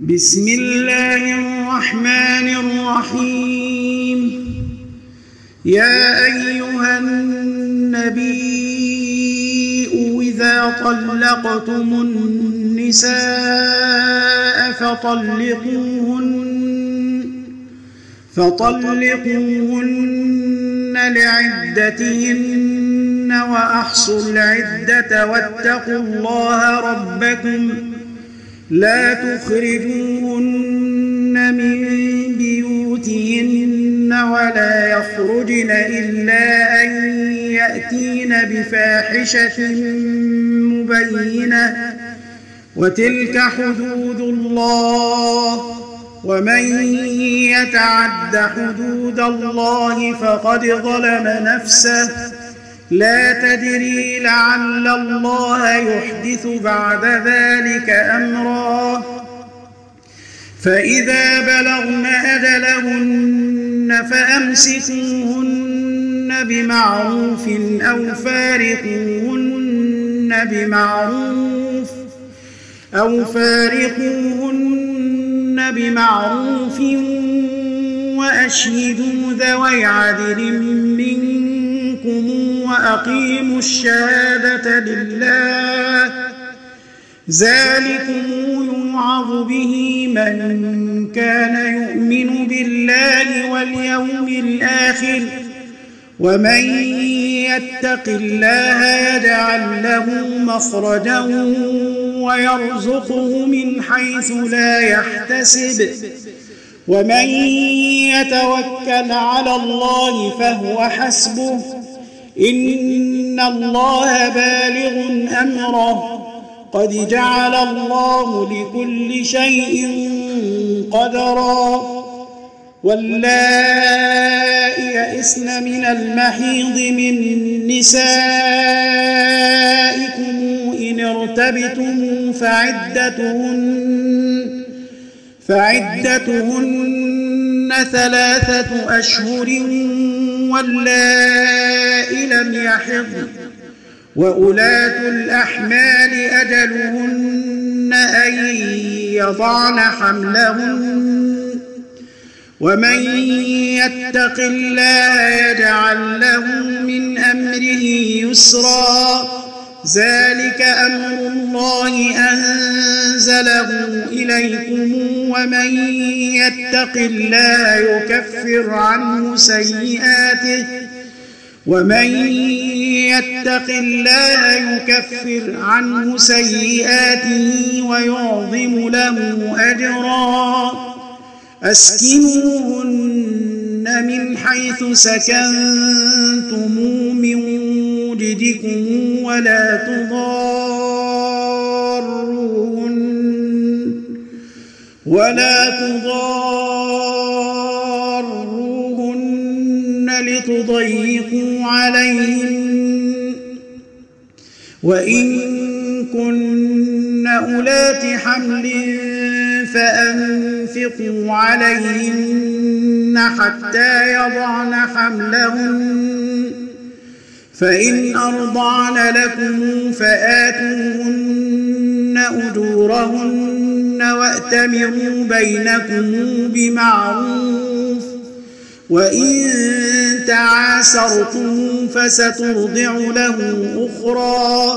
بسم الله الرحمن الرحيم. يا أيها النبي إذا طلقتم النساء فطلقوهن لعدتهن وأحصوا العدة واتقوا الله ربكم لا تخرجوهن من بيوتهن ولا يخرجن إلا أن يأتين بفاحشة مبينة وتلك حدود الله ومن يتعد حدود الله فقد ظلم نفسه لا تدري لعل الله يحدث بعد ذلك أمرا. فإذا بلغن أجلهن فأمسكوهن بمعروف أو فارقوهن بمعروف وأشهدوا ذوي عدل منكم وأقيموا الشهادة لله ذلكم يوعظ به من كان يؤمن بالله واليوم الآخر ومن يتق الله يجعل له مخرجا ويرزقه من حيث لا يحتسب ومن يتوكل على الله فهو حسبه إن الله بالغ أمره قد جعل الله لكل شيء قدرا. واللائي يئسن من المحيض من نسائكم إن ارتبتم فعدتهن 3 أشهر واللائي لم يحضن وأولاة الأحمال أجلهن أن يضعن حملهن ومن يتق الله يجعل له من أمره يسرا ذلك أمر الله أنزله إليكم ومن يتق الله يكفر عنه سيئاته ويعظم له أجرا. أسكنوهن من حيث سكنتم من وجدكم ولا تضاروهن لتضيقوا عليهن وإن كن أولات حمل فأنفقوا عليهن حتى يضعن حملهن فإن أرضعن لكم فآتوهن أجورهن وأتمروا بينكم بمعروف وإن تعاسرتم فسترضع له أخرى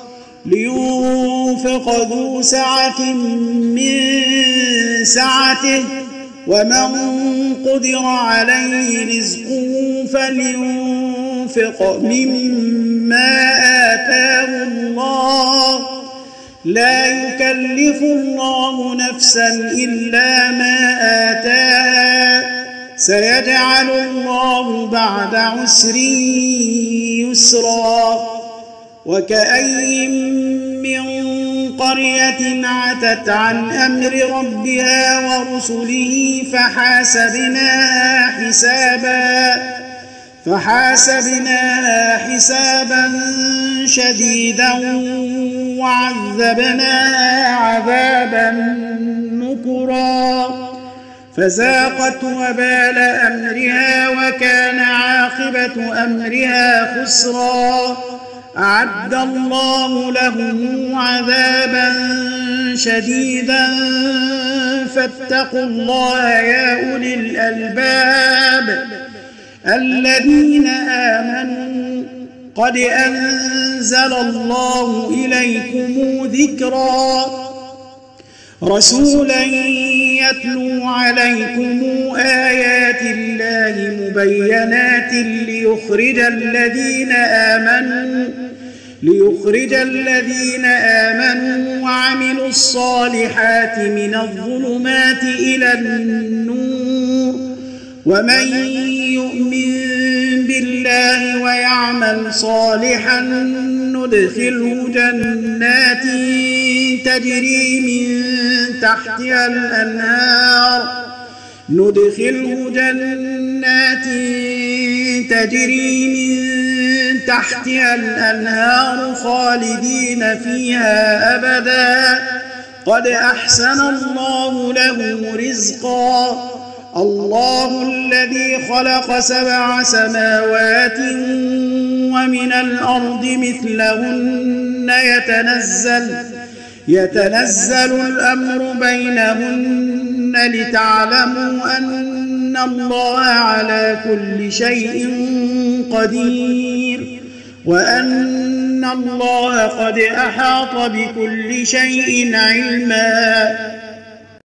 لينفق ذو سعة من سعته ومن قدر عليه رزقه فلينفق مما آتاه الله لا يكلف الله نفسا إلا ما آتاها سيجعل الله بعد عسر يسرا. وكأين من قرية عتت عن أمر ربها ورسله فحاسبناها حسابا شديدا وعذبناها عذابا نكرا فذاقت وبال أمرها وكان عاقبة أمرها خسرا. أعد الله لهم عذابا شديدا فاتقوا الله يا أولي الألباب الذين آمنوا قد أنزل الله إليكم ذكرا رسولا يتلو عليكم آيات الله مبينات ليخرج الذين آمنوا وعملوا الصالحات من الظلمات إلى النور ومن يؤمن بالله ويعمل صالحا ندخله جنات تجري من تحتها الأنهار خالدين فيها أبدا قد أحسن الله له رزقا الله الذي خلق 7 سماوات ومن الأرض مثلهن يتنزل الأمر بينهن لتعلموا أن الله على كل شيء قدير وأن الله قد أحاط بكل شيء علما